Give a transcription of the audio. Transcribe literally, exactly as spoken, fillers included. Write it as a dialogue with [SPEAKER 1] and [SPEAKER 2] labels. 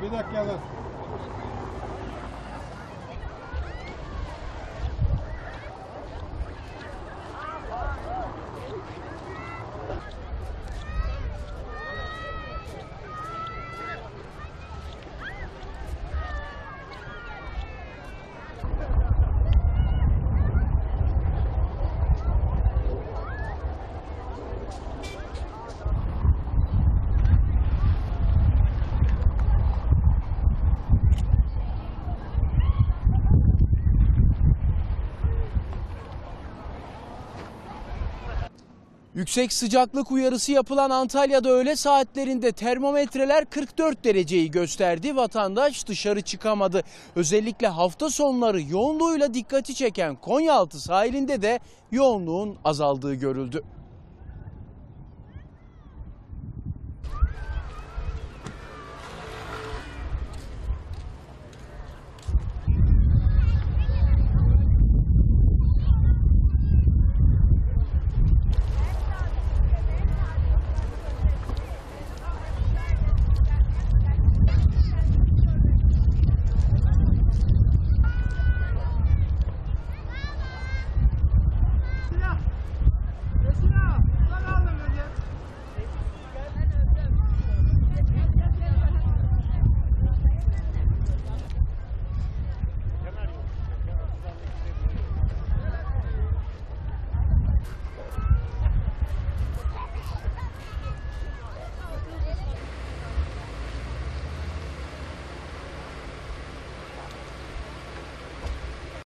[SPEAKER 1] Bir dakika dur.
[SPEAKER 2] Yüksek sıcaklık uyarısı yapılan Antalya'da öğle saatlerinde termometreler kırk dört dereceyi gösterdi. Vatandaş dışarı çıkamadı. Özellikle hafta sonları yoğunluğuyla dikkati çeken Konyaaltı sahilinde de yoğunluğun azaldığı görüldü.